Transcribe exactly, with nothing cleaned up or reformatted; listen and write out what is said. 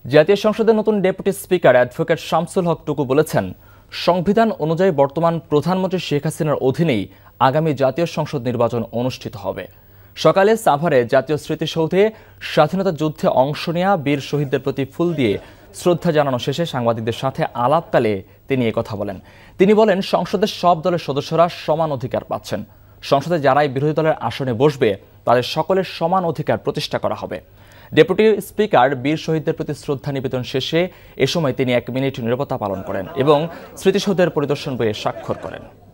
জাতীয় সংসদের নতুন deputy speaker advocate Shamsul Haque Tuku বলেছেন, সংবিধান অনুযায়ী বর্তমান প্রধানমন্ত্রী শেখ হাসিনার অধীনেই আগামী জাতীয় সংসদ নির্বাচন অনুষ্ঠিত হবে। সকালে সাভারে জাতীয় স্মৃতিসৌধে স্বাধীনতা যুদ্ধে অংশ নেওয়া বীর শহীদদের প্রতি ফুল দিয়ে শ্রদ্ধা জানানো শেষে সাংবাদিকদের সাথে আলাপকালে তিনি একথা বলেন। তিনি বলেন, সংসদের সব দলের সদস্যরা সমান অধিকার পাচ্ছেন। সংসদে যারাই বিরোধী দলের আসনে বসবে তাদের সকলের সমান অধিকার প্রতিষ্ঠা করা হবে। ডেপুটি স্পিকার বীর শহীদদের প্রতি শ্রদ্ধা নিবেদন শেষে এ সময় তিনি এক মিনিট নীরবতা পালন করেন এবং স্মৃতিসৌধের পরিদর্শন বইয়ে স্বাক্ষর করেন।